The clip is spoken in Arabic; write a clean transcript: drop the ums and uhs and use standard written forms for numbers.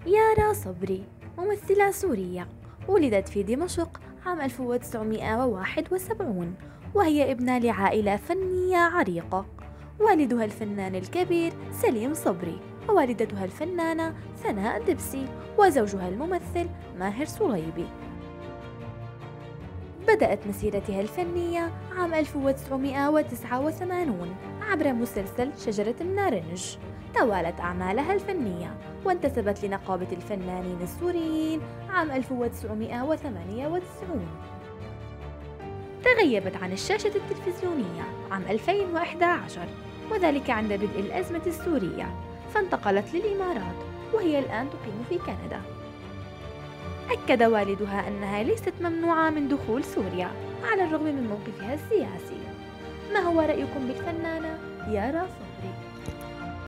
يارا صبري ممثلة سورية، ولدت في دمشق عام 1971، وهي ابنة لعائلة فنية عريقة. والدها الفنان الكبير سليم صبري، ووالدتها الفنانة ثناء دبسي، وزوجها الممثل ماهر صليبي. بدأت مسيرتها الفنية عام 1989 عبر مسلسل شجرة النارنج. توالت أعمالها الفنية وانتسبت لنقابة الفنانين السوريين عام 1998. تغيبت عن الشاشة التلفزيونية عام 2011، وذلك عند بدء الأزمة السورية، فانتقلت للإمارات، وهي الآن تقيم في كندا. أكد والدها أنها ليست ممنوعة من دخول سوريا على الرغم من موقفها السياسي. ما هو رأيكم بالفنانة يارا صبري؟